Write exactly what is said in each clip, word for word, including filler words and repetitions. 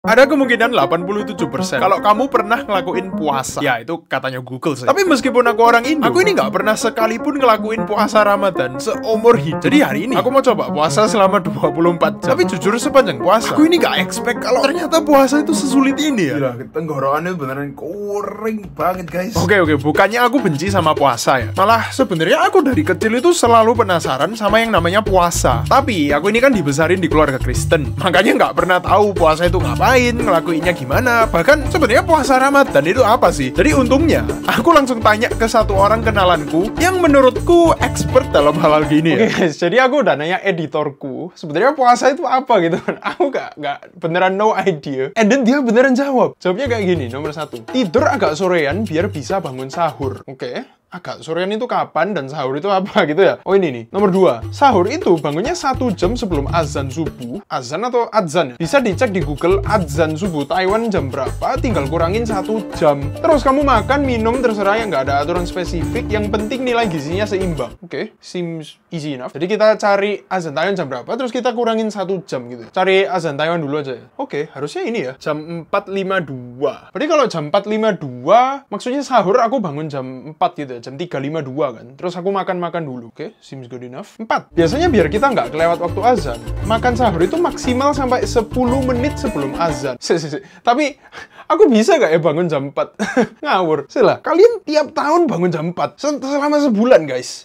Ada kemungkinan delapan puluh tujuh persen kalau kamu pernah ngelakuin puasa. Ya, itu katanya Google sih. Tapi meskipun aku orang Indo, aku ini nggak pernah sekalipun ngelakuin puasa Ramadan seumur hidup. Jadi hari ini aku mau coba puasa selama dua puluh empat jam. Tapi jujur sepanjang puasa, aku ini nggak expect kalau ternyata puasa itu sesulit ini ya. Gila, tenggorokannya beneran kering banget guys. Oke oke, bukannya aku benci sama puasa ya. Malah sebenarnya aku dari kecil itu selalu penasaran sama yang namanya puasa. Tapi aku ini kan dibesarin di keluarga Kristen, makanya nggak pernah tahu puasa itu ngapain, ngelakuinnya gimana. Bahkan sebenarnya puasa Ramadan itu apa sih? Jadi untungnya aku langsung tanya ke satu orang kenalanku yang menurutku expert dalam hal-hal gini ya. Oke guys, jadi aku udah nanya editorku sebenarnya puasa itu apa gitu kan. Aku gak, gak beneran no idea. And then dia beneran jawab. Jawabnya kayak gini, nomor satu, tidur agak sorean biar bisa bangun sahur. Oke okay. Agak sorean itu kapan dan sahur itu apa gitu ya? Oh ini nih. Nomor dua, sahur itu bangunnya satu jam sebelum azan subuh. Azan atau adzan ya? Bisa dicek di Google adzan subuh Taiwan jam berapa, tinggal kurangin satu jam. Terus kamu makan, minum, terserah, yang nggak ada aturan spesifik. Yang penting nilai gizinya seimbang. Oke, okay. Seems easy enough. Jadi kita cari azan Taiwan jam berapa, terus kita kurangin satu jam gitu. Cari azan Taiwan dulu aja ya. Oke, okay, harusnya ini ya, jam empat lima puluh dua. Berarti kalau jam empat lima puluh dua, maksudnya sahur aku bangun jam empat gitu ya. Jam tiga lima puluh dua kan. Terus aku makan-makan dulu. Oke, okay, seems good enough. Empat. Biasanya biar kita nggak kelewat waktu azan, makan sahur itu maksimal sampai sepuluh menit sebelum azan. Si, si, si. Tapi aku bisa nggak ya bangun jam empat? Ngawur. Sila, kalian tiap tahun bangun jam empat selama sebulan, guys.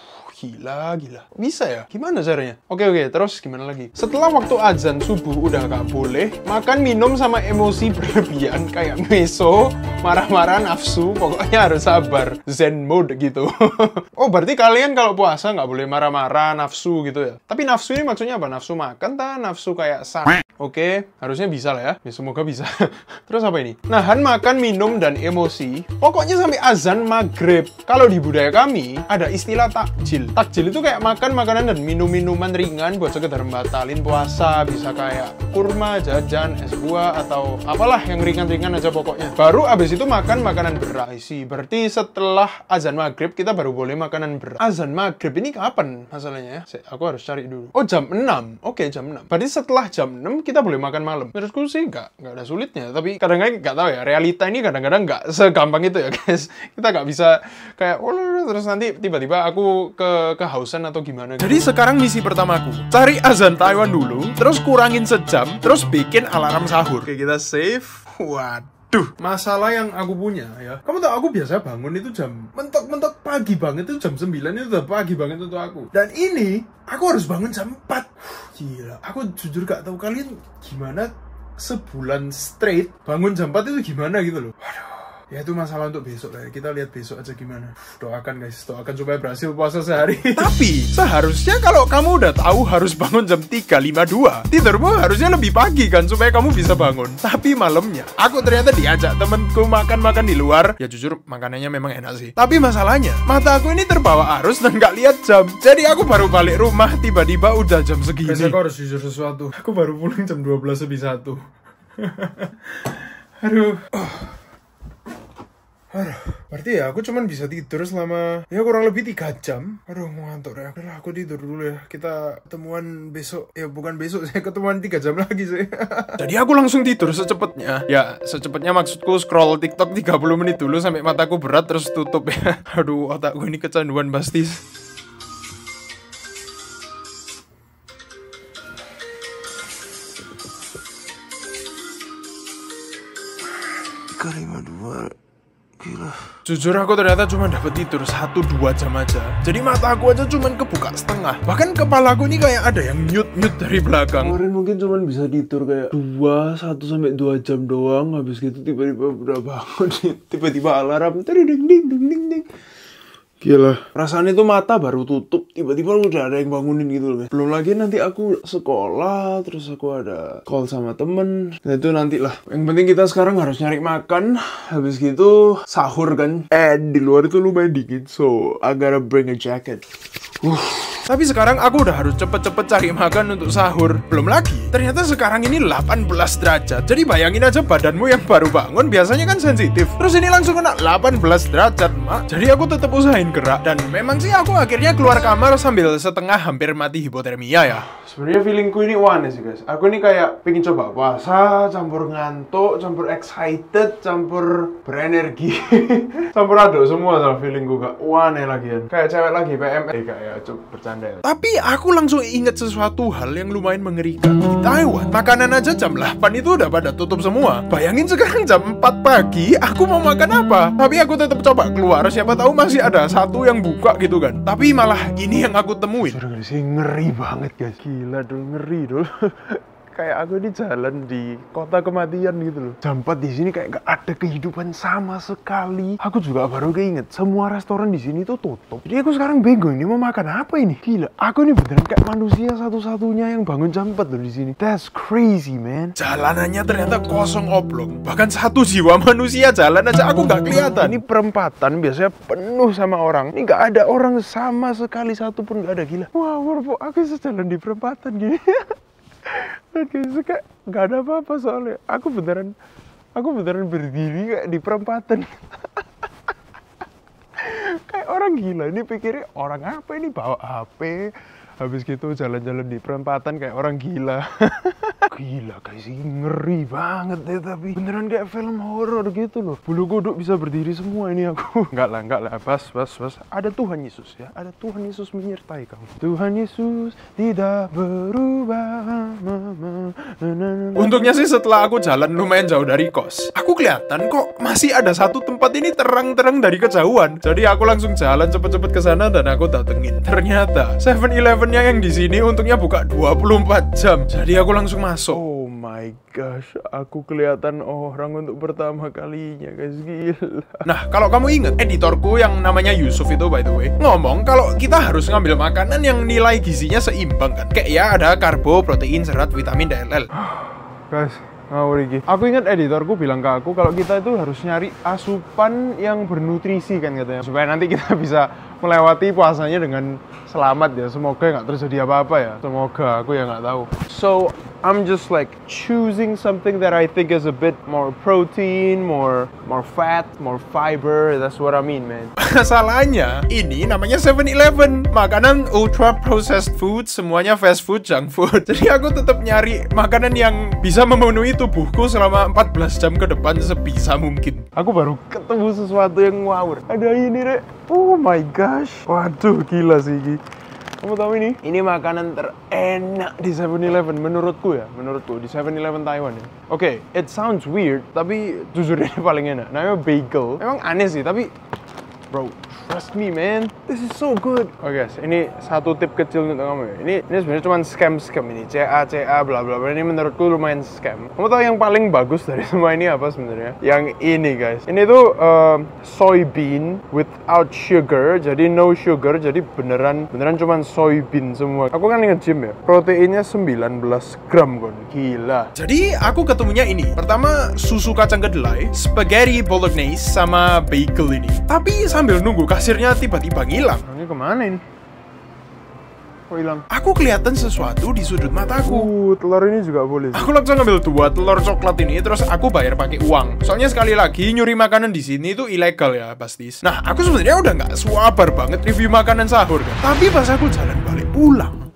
Gila, gila. Bisa ya? Gimana caranya? Oke, oke. Terus gimana lagi? Setelah waktu azan subuh udah gak boleh makan, minum, sama emosi berlebihan kayak meso, marah-marah, nafsu. Pokoknya harus sabar. Zen mode gitu. Oh, berarti kalian kalau puasa nggak boleh marah-marah, nafsu gitu ya? Tapi nafsu ini maksudnya apa? Nafsu makan, tak? Nafsu kayak sak. Oke, harusnya bisa lah ya. Ya semoga bisa. Terus apa ini? Nahan makan, minum, dan emosi. Pokoknya sampai azan maghrib. Kalau di budaya kami, ada istilah takjil. Takjil itu kayak makan makanan dan minum-minuman ringan buat sekedar batalin puasa. Bisa kayak kurma, jajan, es buah, atau apalah yang ringan-ringan aja pokoknya. Baru abis itu makan makanan berat. Sih, berarti setelah azan maghrib kita baru boleh makanan berat. Azan maghrib ini kapan masalahnya ya? Sek, aku harus cari dulu. Oh, jam enam. Oke, jam enam. Berarti setelah jam enam kita boleh makan malam. Menurutku sih nggak, nggak ada sulitnya. Tapi kadang-kadang nggak tahu ya, realita ini kadang-kadang nggak segampang itu ya guys. Kita nggak bisa kayak, oh terus nanti tiba-tiba aku ke kehausan atau gimana gitu. Jadi sekarang misi pertamaku, cari azan Taiwan dulu, terus kurangin sejam, terus bikin alarm sahur. Oke, kita save. Waduh, masalah yang aku punya ya, kamu tau aku biasa bangun itu jam mentok-mentok pagi banget, itu jam sembilan itu udah pagi banget untuk aku. Dan ini aku harus bangun jam empat. Gila, aku jujur gak tahu kalian gimana sebulan straight bangun jam empat itu gimana gitu loh. Waduh. Ya itu masalah untuk besok lah ya. Kita lihat besok aja gimana. Doakan guys, doakan supaya berhasil puasa sehari. Tapi seharusnya kalau kamu udah tahu harus bangun jam tiga lima puluh dua, tidurmu harusnya lebih pagi kan, supaya kamu bisa bangun. Tapi malamnya aku ternyata diajak temenku makan-makan di luar. Ya jujur makanannya memang enak sih, tapi masalahnya mata aku ini terbawa arus dan gak lihat jam. Jadi aku baru balik rumah tiba-tiba udah jam segini. Guys, aku harus jujur sesuatu. Aku baru pulang jam dua belas lebih satu. Aduh. Oh. Aduh, berarti ya aku cuman bisa tidur selama ya kurang lebih tiga jam. Aduh, mau ngantuk ya. Udah, aku tidur dulu ya. Kita ketemuan besok. Ya bukan besok, saya ketemuan tiga jam lagi sih. Jadi aku langsung tidur secepatnya. Ya, secepatnya maksudku scroll TikTok tiga puluh menit dulu sampai mataku berat terus tutup ya. Aduh, otakku ini kecanduan pasti. tiga lima dua. Gila. Jujur aku ternyata cuma dapat tidur satu dua jam aja. Jadi mata aku aja cuma kebuka setengah. Bahkan kepala aku ini kayak ada yang nyut-nyut dari belakang. Kemarin mungkin cuma bisa tidur kayak dua, satu sampai dua jam doang. Habis gitu tiba-tiba udah bangun. Tiba-tiba alarm. Ding ding ding ding ding. Gila. Rasanya itu mata baru tutup, tiba-tiba udah ada yang bangunin gitu loh. Belum lagi nanti aku sekolah, terus aku ada call sama temen. Nah itu nanti lah. Yang penting kita sekarang harus nyari makan. Habis gitu sahur kan. Eh di luar itu lumayan dingin, so I gotta bring a jacket. Uh. Tapi sekarang aku udah harus cepet-cepet cari makan untuk sahur. Belum lagi, ternyata sekarang ini delapan belas derajat. Jadi bayangin aja badanmu yang baru bangun biasanya kan sensitif. Terus ini langsung kena delapan belas derajat, mak. Jadi aku tetap usahain gerak. Dan memang sih aku akhirnya keluar kamar sambil setengah hampir mati hipotermia ya. Sebenarnya feelingku ini aneh sih guys. Aku ini kayak pengen coba puasa, campur ngantuk, campur excited, campur berenergi, campur aduk semua sama feelingku gak aneh lagian. Kayak cewek lagi P M S eh, kayak coba bercanda ya. Tapi aku langsung inget sesuatu hal yang lumayan mengerikan. Di Taiwan, makanan aja jam delapan itu udah pada tutup semua. Bayangin sekarang jam empat pagi, aku mau makan apa? Tapi aku tetap coba keluar, siapa tahu masih ada satu yang buka gitu kan. Tapi malah ini yang aku temuin. Sudah guys, ngeri banget guys. Gila dulu, ngeri dulu. Kayak aku ini jalan di kota kematian gitu loh. Jam empat di sini kayak gak ada kehidupan sama sekali. Aku juga baru keinget semua restoran di sini tuh tutup. Jadi aku sekarang bingung ini mau makan apa ini. Gila, aku ini beneran kayak manusia satu-satunya yang bangun jam empat loh di sini. That's crazy, man. Jalanannya ternyata kosong oblong. Bahkan satu jiwa manusia jalan aja aku gak kelihatan. Ini perempatan biasanya penuh sama orang. Ini gak ada orang sama sekali satu pun gak ada. Gila. Wah, wow, aku sejalan di perempatan gini. Dan guys, kayak gak ada apa-apa soalnya. Aku beneran, aku beneran berdiri kayak di perempatan. Kayak orang gila. Ini pikirnya orang apa ini bawa H P. Habis gitu jalan-jalan di perempatan kayak orang gila. Gila guys, ini ngeri banget deh. Tapi beneran kayak film horor gitu loh. Bulu kuduk bisa berdiri semua ini aku. Enggak lah, enggak lah. Bas, bas, bas. Ada Tuhan Yesus ya. Ada Tuhan Yesus menyertai kamu. Tuhan Yesus tidak berubah. Untungnya sih setelah aku jalan lumayan jauh dari kos, aku kelihatan kok masih ada satu tempat ini terang-terang dari kejauhan. Jadi aku langsung jalan cepet-cepet ke sana dan aku datengin. Ternyata seven eleven-nya yang di sini untungnya buka dua puluh empat jam. Jadi aku langsung masuk. Oh my gosh, aku kelihatan orang untuk pertama kalinya guys, gila. Nah, kalau kamu inget, editorku yang namanya Yusuf itu by the way, ngomong kalau kita harus ngambil makanan yang nilai gizinya seimbang kan. Kayak ya ada karbo, protein, serat, vitamin, D L L. Guys, ngawur iki. Aku ingat editorku bilang ke aku kalau kita itu harus nyari asupan yang bernutrisi kan katanya. Supaya nanti kita bisa melewati puasanya dengan selamat ya. Semoga nggak terjadi apa-apa ya. Semoga, aku ya nggak tahu. So, I'm just like choosing something that I think is a bit more protein, more more fat, more fiber. That's what I mean, man. Masalahnya, ini namanya seven eleven. Makanan ultra processed food, semuanya fast food, junk food. Jadi aku tetap nyari makanan yang bisa memenuhi tubuhku selama empat belas jam ke depan sebisa mungkin. Aku baru ketemu sesuatu yang ngawur. Ada ini, Rek. Oh my gosh. Waduh, gila sih ini. Kamu tahu ini? Ini makanan terenak di seven eleven menurutku ya, menurutku di seven eleven Taiwan ya. Oke, okay, it sounds weird, tapi jujur ini paling enak. Namanya bagel. Emang aneh sih, tapi bro, trust me man, this is so good. Oke okay, guys, ini satu tip kecil untuk kamu ya. Ini ini sebenarnya cuma scam-scam ini, C A C A bla bla bla. Ini menurutku lumayan scam. Kamu tahu yang paling bagus dari semua ini apa sebenarnya? Yang ini guys. Ini tuh uh, soybean without sugar, jadi no sugar, jadi beneran beneran cuma soybean semua. Aku kan nge-gym ya. Proteinnya sembilan belas gram kon. Gila. Jadi aku ketemunya ini. Pertama susu kacang kedelai, spaghetti bolognese sama bagel ini. Tapi sambil nunggu kasirnya tiba-tiba ngilang. Ini kemana ini? Kok hilang? Aku kelihatan sesuatu di sudut mataku. Uh, telur ini juga boleh sih. Aku langsung ngambil dua telur coklat ini, terus aku bayar pakai uang. Soalnya sekali lagi nyuri makanan di sini itu ilegal ya, pastis. Nah, aku sebenarnya udah nggak swabar banget review makanan sahur kan. Tapi pas aku jalan balik pulang,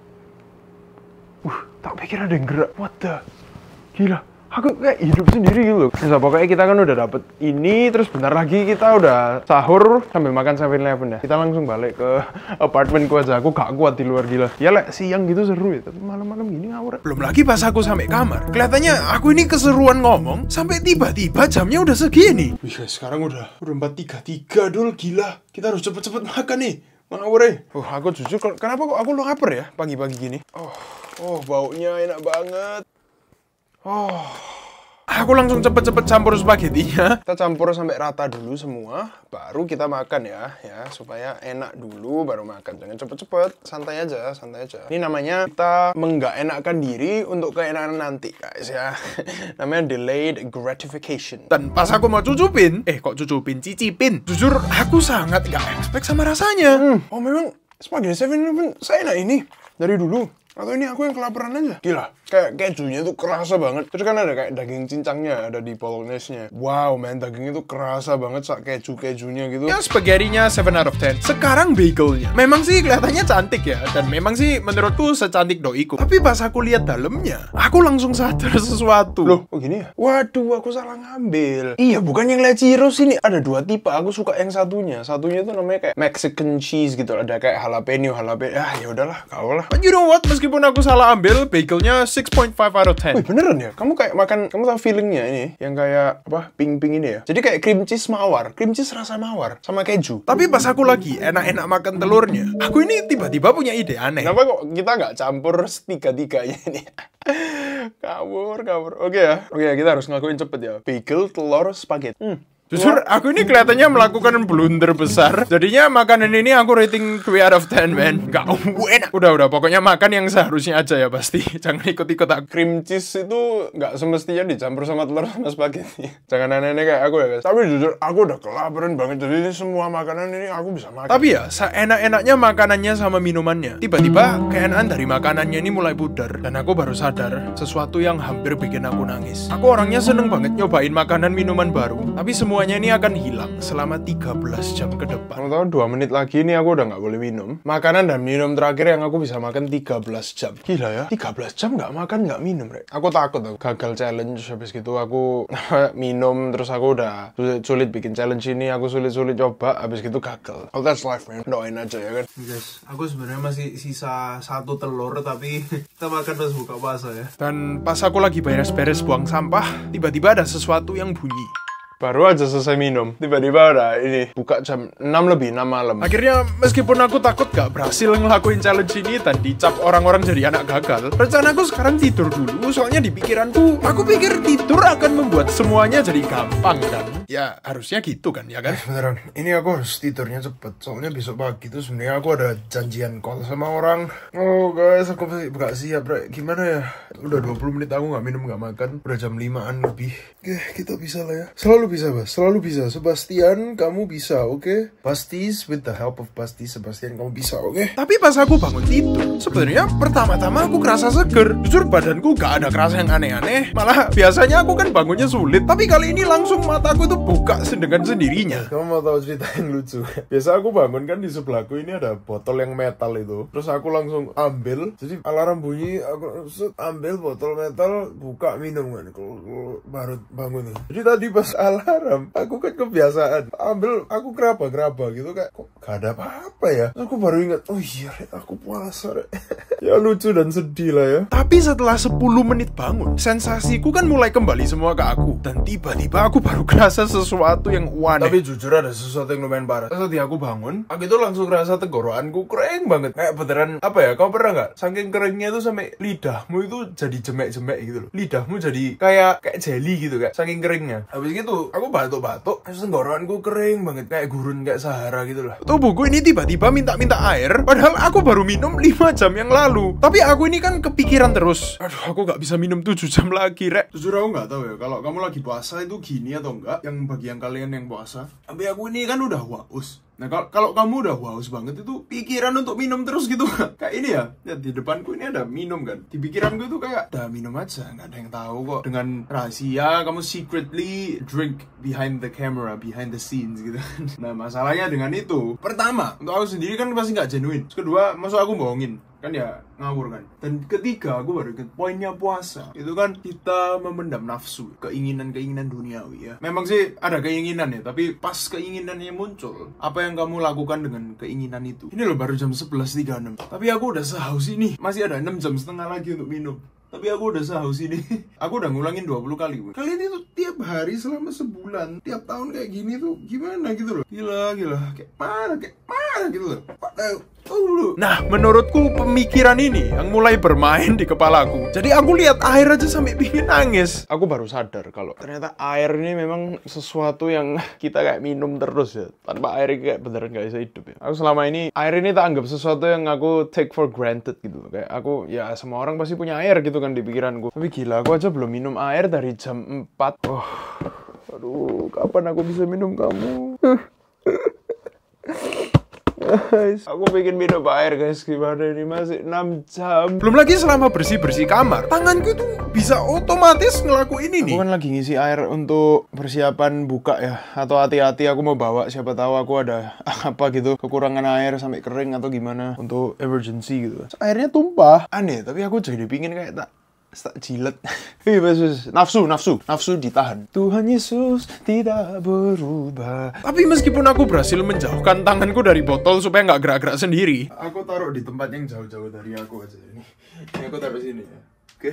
uh, tak pikir ada yang gerak. What the? Gila. Aku kayak hidup sendiri gitu loh. Nah, pokoknya kita kan udah dapet ini, terus bentar lagi kita udah sahur sambil makan seven eleven ya. Kita langsung balik ke apartemenku aja. Aku gak kuat di luar, gila. Ya lek siang gitu seru ya, tapi malam-malam gini ngawur. Belum lagi pas aku sampai kamar, kelihatannya aku ini keseruan ngomong sampai tiba-tiba jamnya udah segini. Wih guys, sekarang udah udah empat tiga tiga dul, gila. Kita harus cepet-cepet makan nih. Ngawur ya. Oh, aku jujur kenapa kok aku lapar ya pagi-pagi gini? Oh, oh baunya enak banget. Oh, aku langsung cepet-cepet campur spagettinya. Kita campur sampai rata dulu semua, baru kita makan ya, ya supaya enak dulu baru makan. Jangan cepet-cepet, santai aja, santai aja. Ini namanya kita menggak enakkan diri untuk keenakan nanti, guys ya. Namanya delayed gratification. Dan pas aku mau cucupin, eh kok cucupin, cicipin. Jujur, aku sangat gak expect sama rasanya. Hmm. Oh memang Spaghetti seven eleven seenak ini dari dulu. Atau ini aku yang kelaparan aja? Gila, kayak kejunya tuh kerasa banget. Terus kan ada kayak daging cincangnya, ada di bolognese-nya. Wow, man, dagingnya tuh kerasa banget sak keju-kejunya gitu. Ya, spaghettinya seven out of ten. Sekarang bagelnya. Memang sih kelihatannya cantik ya. Dan memang sih menurutku secantik doiku. Tapi pas aku lihat dalamnya, aku langsung sadar sesuatu. Loh, kok gini ya? Waduh, aku salah ngambil. Iya, bukan yang Lechiros ini. Ada dua tipe, aku suka yang satunya. Satunya tuh namanya kayak Mexican cheese gitu. Ada kayak jalapeno, jalapeno. Ah, ya udahlah, kau lah. But you know what? Meskipun aku salah ambil, bagelnya six point five out of ten. Wih, beneran ya? Kamu kayak makan, kamu tahu feelingnya ini? Yang kayak, apa, pink-pink ini ya? Jadi kayak cream cheese mawar. Cream cheese rasa mawar, sama keju. Tapi pas aku lagi enak-enak makan telurnya, aku ini tiba-tiba punya ide aneh. Kenapa kok kita nggak campur tiga-tiganya ini? Kabur, kabur. Oke ya. Oke, kita harus ngakuin cepet ya. Bagel, telur, spaghetti. Hmm. Jujur, aku ini kelihatannya melakukan blunder besar. Jadinya makanan ini aku rating two out of ten, man. Gak enak. Udah-udah, pokoknya makan yang seharusnya aja ya pasti. Jangan ikut-ikut aku. Cream cheese itu nggak semestinya dicampur sama telur sama spaghetti. Jangan aneh-aneh kayak aku ya, guys. Tapi jujur, aku udah kelaparan banget. Jadi ini semua makanan ini aku bisa makan. Tapi ya, seenak-enaknya makanannya sama minumannya. Tiba-tiba, keenaan dari makanannya ini mulai pudar. Dan aku baru sadar, sesuatu yang hampir bikin aku nangis. Aku orangnya seneng banget nyobain makanan minuman baru. Tapi semua semuanya ini akan hilang selama tiga belas jam ke depan. Kamu tahu dua menit lagi ini aku udah nggak boleh minum. Makanan dan minum terakhir yang aku bisa makan tiga belas jam. Gila ya, tiga belas jam nggak makan nggak minum, Rek. Aku takut aku gagal challenge. Habis gitu aku minum, terus aku udah sulit-sulit bikin challenge ini. Aku sulit-sulit coba, habis gitu gagal. Oh, that's life, man. Doain aja ya kan. Guys, aku sebenarnya masih sisa satu telur, tapi kita makan pas buka puasa ya. Dan pas aku lagi beres-beres buang sampah, tiba-tiba ada sesuatu yang bunyi. Baru aja selesai minum, tiba-tiba udah ini buka jam enam lebih enam malam. Akhirnya meskipun aku takut gak berhasil ngelakuin challenge ini dan dicap orang-orang jadi anak gagal, rencanaku sekarang tidur dulu. Soalnya di pikiranku, aku pikir tidur akan membuat semuanya jadi gampang kan. Ya harusnya gitu kan, ya kan? Beneran, ini aku harus tidurnya cepet. Soalnya besok pagi tuh sebenarnya aku ada janjian call sama orang. Oh guys, aku masih gak siap, Rek. Gimana ya? Udah dua puluh menit aku gak minum, gak makan. Udah jam limaan lebih. Oke, kita bisa lah ya. Selalu bisa, Bas. Selalu bisa. Sebastian, kamu bisa, oke? Okay? Bastis, with the help of Bastis, Sebastian, kamu bisa, oke? Okay? Tapi pas aku bangun tidur, sebenarnya pertama-tama aku kerasa seger. Jujur badanku gak ada kerasa yang aneh-aneh. Malah biasanya aku kan bangunnya sulit. Tapi kali ini langsung mataku tuh buka dengan sendirinya. Kamu mau tahu cerita yang lucu? Biasa aku bangun kan di sebelahku ini ada botol yang metal itu. Terus aku langsung ambil. Jadi alarm bunyi, aku set, ambil botol metal, buka minum kan. Kalau baru bangun. Jadi tadi pas alarm, aku kan kebiasaan ambil, aku geraba-geraba gitu kayak kok gak ada apa-apa ya. Terus aku baru ingat, oh iya, Rek, aku puasa, Rek. Ya lucu dan sedih lah ya. Tapi setelah sepuluh menit bangun, sensasiku kan mulai kembali semua ke aku. Dan tiba-tiba aku baru kerasa sesuatu yang aneh. Tapi jujur ada sesuatu yang lumayan parah. Setelah aku bangun, aku itu langsung rasa tenggorokanku kering banget. Kayak beneran, apa ya, kau pernah nggak? Saking keringnya tuh sampai lidahmu itu jadi jemek-jemek gitu loh. Lidahmu jadi kayak kayak jelly gitu kayak saking keringnya. Habis gitu, aku batuk-batuk, terus tenggorokanku kering banget kayak gurun kayak Sahara gitu loh. Tubuhku ini tiba-tiba minta-minta air, padahal aku baru minum lima jam yang lalu. Tapi aku ini kan kepikiran terus. Aduh, aku nggak bisa minum tujuh jam lagi, Rek. Jujur aku nggak tahu ya, kalau kamu lagi puasa itu gini atau enggak, yang bagi yang kalian yang puasa. Tapi aku ini kan udah haus. Nah kalau kalau kamu udah haus banget itu pikiran untuk minum terus gitu. Kayak ini ya, ya di depanku ini ada minum kan. Di pikiranku itu kayak udah minum aja, nggak ada yang tahu kok. Dengan rahasia kamu secretly drink behind the camera, behind the scenes gitu. Nah masalahnya dengan itu, pertama untuk aku sendiri kan pasti nggak genuine. Terus kedua, masuk aku bohongin kan ya ngawur kan. Dan ketiga aku baru ingat poinnya puasa itu kan kita memendam nafsu, keinginan-keinginan duniawi ya. Memang sih ada keinginan ya, tapi pas keinginannya muncul, apa yang kamu lakukan dengan keinginan itu? Ini loh baru jam sebelas tiga puluh enam, tapi aku udah sehaus ini. Masih ada enam jam setengah lagi untuk minum, tapi aku udah sehaus ini. Aku udah ngulangin dua puluh kali. Kalian itu tiap hari selama sebulan, tiap tahun kayak gini tuh gimana gitu loh. Gila, gila. Kayak mana, kayak mana gitu loh. Oh, dulu. Nah, menurutku pemikiran ini yang mulai bermain di kepalaku. Jadi aku lihat air aja sampai pingin nangis. Aku baru sadar kalau ternyata air ini memang sesuatu yang kita kayak minum terus ya. Tanpa air kayak beneran gak bisa hidup ya. Aku selama ini, air ini tak anggap sesuatu yang aku take for granted gitu. Kayak aku, ya semua orang pasti punya air gitu kan di pikiranku. Tapi gila, aku aja belum minum air dari jam empat. Oh, aduh, kapan aku bisa minum kamu? guys. Aku pengen minum air guys. Gimana ini masih enam jam. Belum lagi selama bersih-bersih kamar, tanganku tuh bisa otomatis ngelakuin ini. Aku kan lagi ngisi air untuk persiapan buka ya. Atau hati-hati aku mau bawa, siapa tahu aku ada apa gitu, kekurangan air sampai kering atau gimana untuk emergency gitu. So, airnya tumpah. Aneh, tapi aku jadi pingin kayak tak tak jilet. Nafsu, nafsu, nafsu ditahan. Tuhan Yesus tidak berubah. Tapi meskipun aku berhasil menjauhkan tanganku dari botol supaya nggak gerak-gerak sendiri, Aku taruh di tempat yang jauh-jauh dari aku aja ini. Ini aku taruh sini ya. Oke.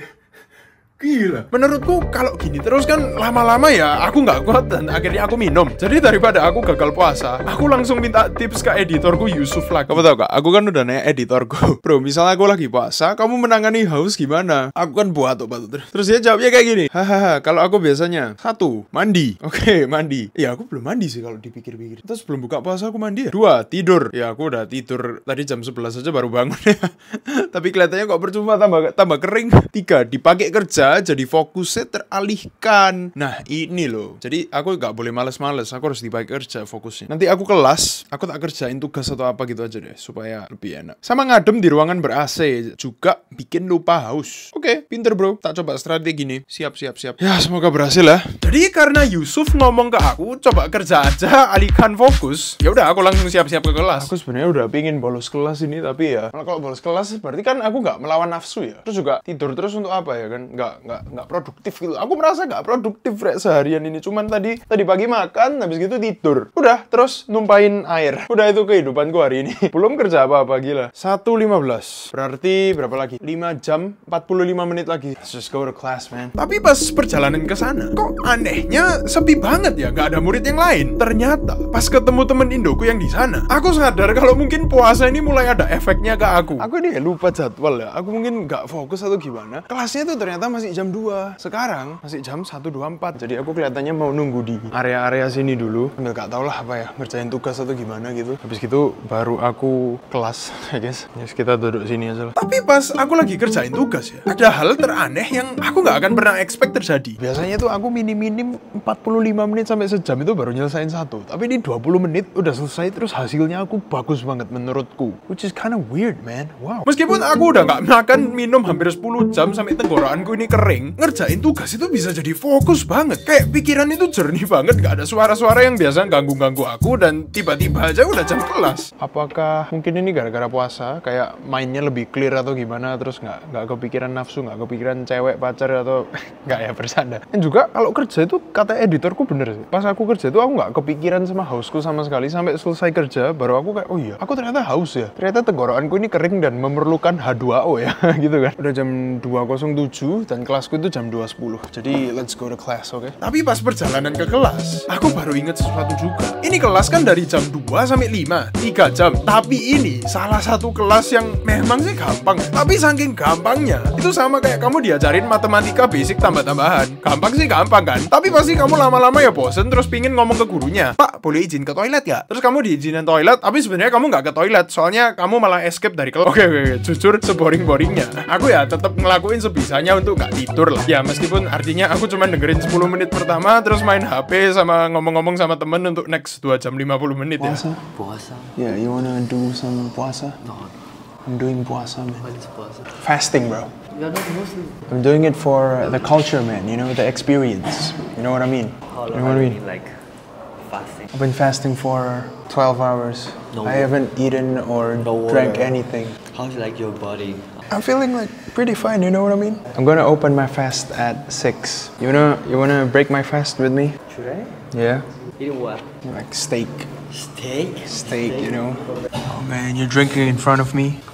Gila. menurutku kalau gini terus kan lama-lama ya aku nggak kuat dan akhirnya aku minum. Jadi daripada aku gagal puasa, aku langsung minta tips ke editorku Yusuf lagi. Kamu tau gak? Aku kan udah nanya editorku, bro, misalnya aku lagi puasa, kamu menangani haus gimana? Aku kan batuk-batuk terus. Terus dia jawabnya kayak gini, hahaha, kalau aku biasanya satu, mandi. Oke, okay, mandi. Ya aku belum mandi sih kalau dipikir-pikir. Terus belum buka puasa aku mandi ya. Dua, tidur. Ya aku udah tidur tadi jam sebelas aja baru bangun ya. Tapi kelihatannya kok percuma, tambah tambah kering. Tiga, dipakai kerja jadi fokusnya teralihkan. Nah ini loh, jadi aku gak boleh males-males, aku harus dipakai kerja fokusnya. Nanti aku kelas, aku tak kerjain tugas atau apa gitu aja deh, supaya lebih enak. Sama ngadem di ruangan ber-A C juga bikin lupa haus. Oke, pinter bro, tak coba strategi nih. Siap, siap, siap. Ya semoga berhasil ya. Jadi karena Yusuf ngomong ke aku coba kerja aja, alihkan fokus, ya udah aku langsung siap-siap ke kelas. Aku sebenarnya udah pingin bolos kelas ini, tapi ya kalau bolos kelas berarti kan aku nggak melawan nafsu ya. Terus juga tidur terus untuk apa ya kan? Nggak nggak nggak produktif gitu. Aku merasa nggak produktif Rek, seharian ini. Cuman tadi tadi pagi makan, habis gitu tidur. Udah, terus numpahin air. Udah itu kehidupanku hari ini. Belum kerja apa-apa, gila. satu lima belas. Berarti berapa lagi? lima jam empat puluh lima menit lagi. Let's just go to class, man. Tapi pas perjalanan ke sana, kok anehnya sepi banget ya, nggak ada murid yang lain. Ternyata pas ketemu temen Indoku yang di sana, aku sadar kalau mungkin puasa ini mulai ada efeknya ke aku. Aku ini lupa jadwal ya. Aku mungkin nggak fokus atau gimana. Kelasnya tuh ternyata masih jam dua. Sekarang masih jam satu dua puluh empat. Jadi aku kelihatannya mau nunggu di area-area sini dulu. Nggak nggak tau lah apa ya, ngerjain tugas atau gimana gitu. Habis gitu baru aku kelas, I guess. Yes, kita duduk sini aja lah. Tapi pas aku lagi kerjain tugas ya, ada hal teraneh yang aku nggak akan pernah expect terjadi. Biasanya tuh aku minim-minim empat puluh lima menit sampai sejam itu baru nyelesain satu. Tapi ini dua puluh menit udah selesai, terus hasilnya aku bagus banget menurutku. Which is kind of weird, man. Wow. Meskipun aku udah nggak makan minum hampir sepuluh jam sampai tenggorokanku ini kering, ngerjain tugas itu bisa jadi fokus banget. Kayak pikiran itu jernih banget, nggak ada suara-suara yang biasa ganggu-ganggu aku, dan tiba-tiba aja udah jam kelas. Apakah mungkin ini gara-gara puasa, kayak mainnya lebih clear atau gimana, terus nggak nggak kepikiran nafsu, nggak kepikiran cewek pacar atau nggak ya, bercanda. Dan juga kalau kerja itu kata editorku bener sih. Pas aku kerja itu aku nggak kepikiran sama hausku sama sekali sampai selesai kerja, baru aku kayak oh iya, aku ternyata haus ya. Ternyata tenggorokanku ini kering dan memerlukan H dua O ya, gitu kan. Udah jam dua nol tujuh dan kelasku itu jam dua sepuluh. Jadi let's go to class, oke? Okay? Tapi pas perjalanan ke kelas, aku baru inget sesuatu juga. Ini kelas kan dari jam dua sampai lima, tiga jam. Tapi ini salah satu kelas yang memang sih gampang. Tapi saking gampangnya, itu sama kayak kamu diajarin matematika basic tambah-tambahan. Gampang sih gampang kan? Tapi pasti kamu lama-lama ya bosen terus pingin ngomong ke gurunya, Pak, boleh izin ke toilet ya? Terus kamu diizinin toilet, tapi sebenarnya kamu nggak ke toilet, soalnya kamu malah escape dari kelas. Oke, oke, oke, jujur seboring-boringnya, aku ya tetap ngelakuin sebisanya untuk nggak tidur lah. Ya meskipun artinya aku cuma dengerin sepuluh menit pertama, terus main H P sama ngomong-ngomong sama temen untuk next dua jam lima puluh menit ya. Puasa? Puasa? Yeah, you wanna do some puasa? No. I'm doing puasa, man. What is puasa? Fasting, bro. You're not Muslim. I'm doing it for the culture, man. You know, the experience. You know what I mean? How You long know what I have you mean? been like fasting? I've been fasting for twelve hours. No. I haven't eaten or No drank way. anything. How's like your body? I'm feeling like pretty fine, you know what I mean? I'm gonna open my fast at six. You wanna you wanna break my fast with me? Should I? Yeah. Eating what? Like steak. Steak? Steak, you know. Oh man, you're drinking in front of me?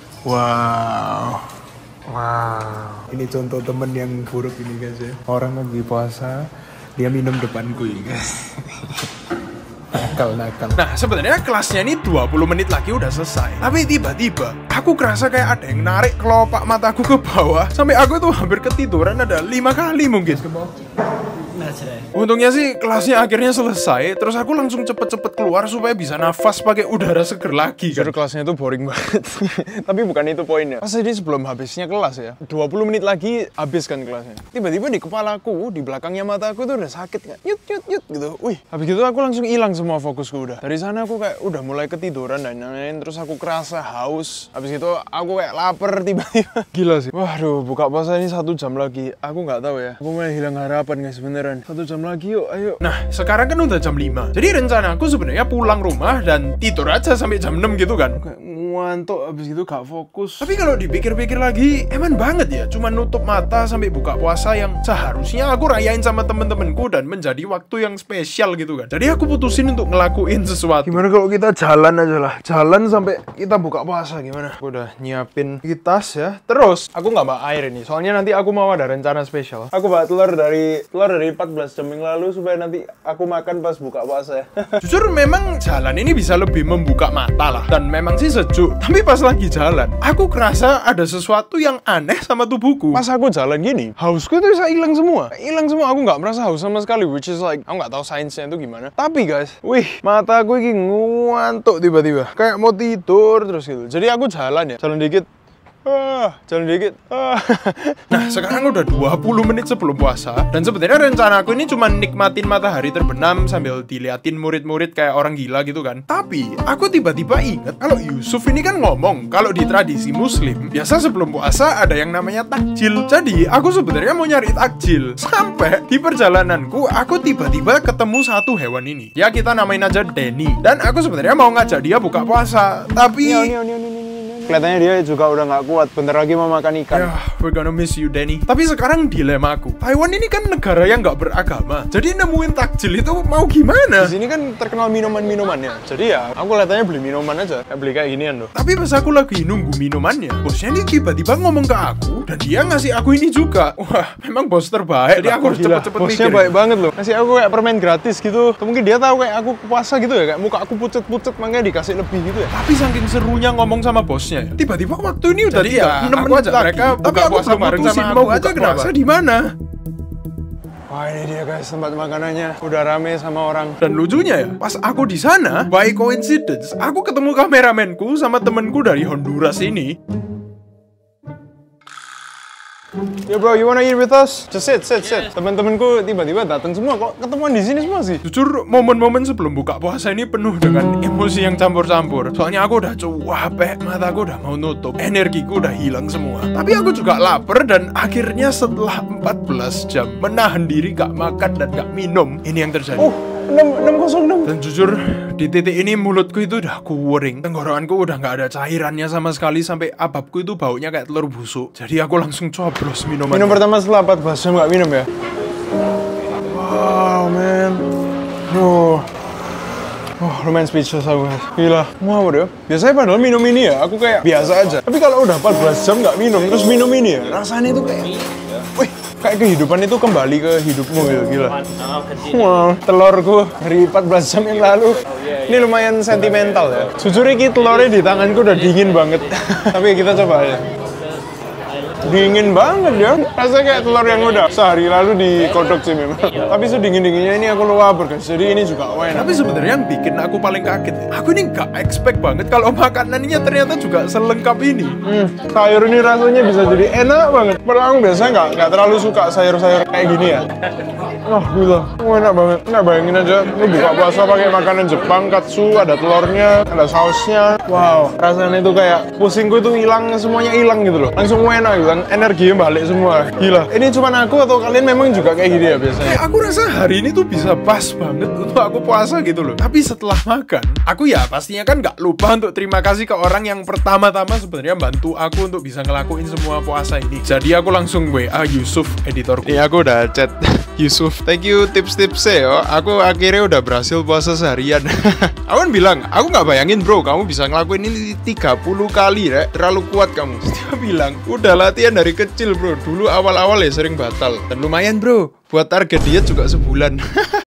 Wow. Wow. Ini contoh temen yang buruk ini guys ya. Orang lagi puasa, dia minum depanku ya guys. Nakal-nakal. Nah sebenarnya kelasnya ini dua puluh menit lagi udah selesai. Tapi tiba-tiba aku kerasa kayak ada yang narik kelopak mataku ke bawah, sampai aku tuh hampir ketiduran ada lima kali mungkin. Not today. Untungnya sih kelasnya akhirnya selesai. Terus aku langsung cepet-cepet keluar supaya bisa nafas pakai udara seger lagi kan. Jujur kelasnya tuh boring banget. Tapi bukan itu poinnya. Pas jadi sebelum habisnya kelas ya, dua puluh menit lagi habis kan kelasnya. Tiba-tiba di kepalaku, di belakangnya mataku tuh udah sakit kan. Yut yut yut gitu. Wih, habis gitu aku langsung hilang semua fokusku udah. Dari sana aku kayak udah mulai ketiduran dan lain-lain. Terus aku kerasa haus. Habis gitu aku kayak lapar tiba-tiba. Gila sih. Waduh, buka puasa ini satu jam lagi. Aku nggak tahu ya. Aku mulai hilang harapan guys beneran. Satu jam lagi yuk, ayo. Nah, sekarang kan udah jam lima. Jadi rencana aku sebenarnya pulang rumah dan tidur aja sampai jam enam gitu kan. Kayak ngantuk habis gitu gak fokus. Tapi kalau dipikir-pikir lagi, eman banget ya cuma nutup mata sampai buka puasa yang seharusnya aku rayain sama temen-temenku dan menjadi waktu yang spesial gitu kan. Jadi aku putusin untuk ngelakuin sesuatu. Gimana kalau kita jalan aja lah. Jalan sampai kita buka puasa gimana? Aku udah nyiapin tas ya. Terus aku nggak bawa air ini. Soalnya nanti aku mau ada rencana spesial. Aku bawa telur dari telur dari empat belas jam yang lalu supaya nanti aku makan pas buka puasa ya. Jujur memang jalan ini bisa lebih membuka mata lah. Dan memang sih sejuk. Tapi pas lagi jalan, aku kerasa ada sesuatu yang aneh sama tubuhku. Pas aku jalan gini, hausku tuh bisa hilang semua. Hilang semua, aku nggak merasa haus sama sekali. Which is like, aku nggak tahu sainsnya itu gimana. Tapi guys, wih, mata aku ini ngantuk tiba-tiba. Kayak mau tidur terus gitu. Jadi aku jalan ya, jalan dikit. Ah, jalan dikit. Ah. Nah, sekarang udah dua puluh menit sebelum puasa. Dan sebenarnya rencana aku ini cuma nikmatin matahari terbenam sambil diliatin murid-murid kayak orang gila gitu kan. Tapi, aku tiba-tiba inget kalau Yusuf ini kan ngomong kalau di tradisi muslim, biasa sebelum puasa ada yang namanya takjil. Jadi, aku sebenarnya mau nyari takjil. Sampai di perjalananku, aku tiba-tiba ketemu satu hewan ini. Ya, kita namain aja Denny. Dan aku sebenarnya mau ngajak dia buka puasa. Tapi... Nio, nio, nio, nio, nio. Kelihatannya dia juga udah nggak kuat. Bentar lagi mau makan ikan. Ya, we're gonna miss you, Denny. Tapi sekarang dilema aku. Taiwan ini kan negara yang nggak beragama. Jadi nemuin takjil itu mau gimana? Di sini kan terkenal minuman-minumannya. Jadi ya, aku kelihatannya beli minuman aja. Kayak beli kayak ginian loh. Tapi pas aku lagi nunggu minumannya, bosnya ini tiba-tiba ngomong ke aku dan dia ngasih aku ini juga. Wah, memang bos terbaik. Jadi aku harus cepet-cepet mikir. Bosnya baik banget loh. Ngasih aku kayak permen gratis gitu. Atau mungkin dia tahu kayak aku puasa gitu ya. Kayak muka aku pucet-pucet makanya dikasih lebih gitu ya. Tapi saking serunya ngomong sama bosnya ya. Tiba-tiba waktu ini udah Jadi ya, enam aku menit ajak lagi. mereka Tapi buka aku puasa belum bareng mutusin sama mau aku aja buka kenapa? puasa. Di mana? Wah, ini dia guys, tempat makanannya. Udah rame sama orang. Dan lucunya ya, pas aku di sana, by coincidence, aku ketemu kameramenku sama temenku dari Honduras ini. Yo bro, you wanna eat with us? Just sit, sit, sit. Teman-temanku tiba-tiba datang semua. Kok ketemuan di sini semua sih? Jujur, momen-momen sebelum buka puasa ini penuh dengan emosi yang campur-campur. Soalnya aku udah capek, mataku udah mau nutup, energiku udah hilang semua. Tapi aku juga lapar dan akhirnya setelah empat belas jam menahan diri gak makan dan gak minum, ini yang terjadi. Oh, enam nol enam. Dan jujur, di titik ini mulutku itu udah kuring. Tenggorokanku udah gak ada cairannya sama sekali sampai ababku itu baunya kayak telur busuk. Jadi aku langsung coblos minuman. Minum pertama setelah empat belas jam gak minum ya? Wow, man. Oh. Oh, lumayan speechless aku guys. Gila, wow deh. Biasanya padahal minum ini ya, aku kayak biasa aja. Tapi kalau udah empat belas jam gak minum, terus minum ini ya, rasanya itu kayak... Wih, kayak kehidupan itu kembali ke hidupmu gitu, gila. Wow, telurku dari empat belas jam yang lalu. Ini lumayan sentimental ya. Jujur ini telurnya di tanganku udah dingin banget. Tapi kita coba aja. Dingin banget ya. Rasanya kayak telur yang udah sehari lalu dikodok sih memang. Tapi sedingin-dinginnya ini aku lapar guys. Jadi ini juga enak. Tapi sebenarnya yang bikin aku paling kaget, aku ini gak expect banget kalau makanannya ternyata juga selengkap ini. Hmm, sayur ini rasanya bisa jadi enak banget. Padahal aku biasanya nggak nggak terlalu suka sayur-sayur kayak gini ya. Wah, gila. Oh, enak banget. Nggak bayangin aja, lu buka puasa pakai makanan Jepang, katsu, ada telurnya, ada sausnya. Wow, rasanya itu kayak pusingku itu hilang, semuanya hilang gitu loh. Langsung enak gitu. Energinya balik semua. Gila. Ini cuma aku atau kalian memang juga kayak gini ya biasanya? Kayak aku rasa hari ini tuh bisa pas banget untuk aku puasa gitu loh. Tapi setelah makan, aku ya pastinya kan gak lupa untuk terima kasih ke orang yang pertama-tama sebenarnya bantu aku untuk bisa ngelakuin semua puasa ini. Jadi aku langsung W A Yusuf, editorku. Iya, aku udah chat Yusuf. Thank you tips-tipsnya yo. Aku akhirnya udah berhasil puasa seharian. Aku kan bilang, aku gak bayangin bro, kamu bisa ngelakuin ini tiga puluh kali, Rek. Terlalu kuat kamu. Dia bilang, udah latihan dari kecil bro. Dulu awal-awal ya sering batal. Dan lumayan bro, buat target diet juga sebulan.